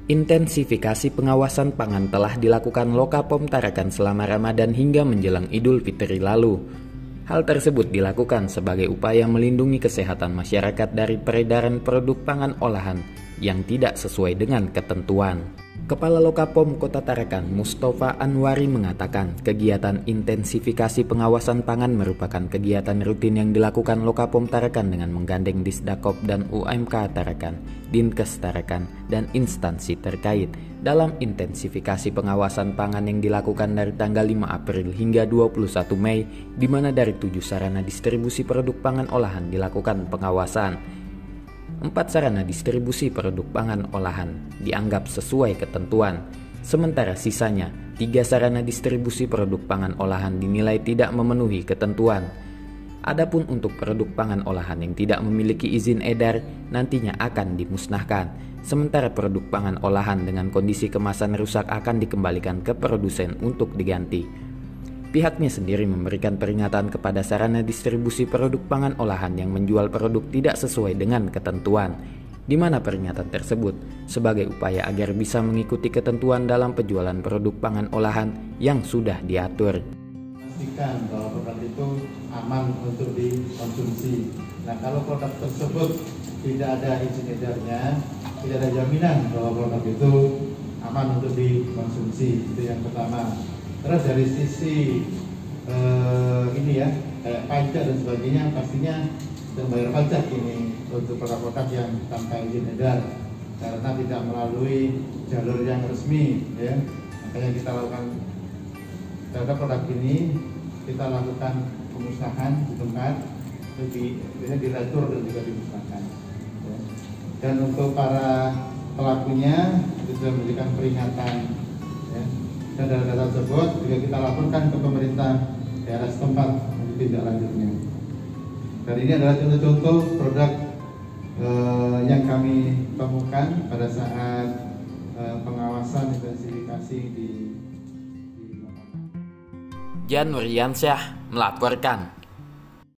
Intensifikasi pengawasan pangan telah dilakukan Lokapom Tarakan selama Ramadan hingga menjelang Idul Fitri lalu. Hal tersebut dilakukan sebagai upaya melindungi kesehatan masyarakat dari peredaran produk pangan olahan yang tidak sesuai dengan ketentuan. Kepala Lokapom Kota Tarakan, Mustafa Anwari mengatakan, kegiatan intensifikasi pengawasan pangan merupakan kegiatan rutin yang dilakukan Lokapom Tarakan dengan menggandeng Disdakop dan UMK Tarakan, Dinkes Tarakan, dan instansi terkait dalam intensifikasi pengawasan pangan yang dilakukan dari tanggal 5 April hingga 21 Mei, di mana dari 7 sarana distribusi produk pangan olahan dilakukan pengawasan. 4 sarana distribusi produk pangan olahan dianggap sesuai ketentuan, sementara sisanya 3 sarana distribusi produk pangan olahan dinilai tidak memenuhi ketentuan. Adapun untuk produk pangan olahan yang tidak memiliki izin edar nantinya akan dimusnahkan, sementara produk pangan olahan dengan kondisi kemasan rusak akan dikembalikan ke produsen untuk diganti. Pihaknya sendiri memberikan peringatan kepada sarana distribusi produk pangan olahan yang menjual produk tidak sesuai dengan ketentuan, di mana peringatan tersebut sebagai upaya agar bisa mengikuti ketentuan dalam penjualan produk pangan olahan yang sudah diatur. Pastikan bahwa produk itu aman untuk dikonsumsi. Nah, kalau produk tersebut tidak ada izin edarnya, tidak ada jaminan bahwa produk itu aman untuk dikonsumsi. Itu yang pertama. Terus dari sisi ini ya, kayak pajak dan sebagainya, pastinya sedang bayar pajak ini untuk produk-produk yang tanpa izin edar karena tidak melalui jalur yang resmi ya. Makanya kita lakukan terhadap produk ini, kita lakukan pemusnahan di tempat, biasanya diretur dan juga dimusnahkan ya. Dan untuk para pelakunya itu sudah memberikan peringatan ya. Dan data tersebut juga kita laporkan ke pemerintah daerah setempat untuk tindak lanjutnya. Dan ini adalah contoh-contoh produk yang kami temukan pada saat pengawasan intensifikasi di Jan Nuryansyah melaporkan.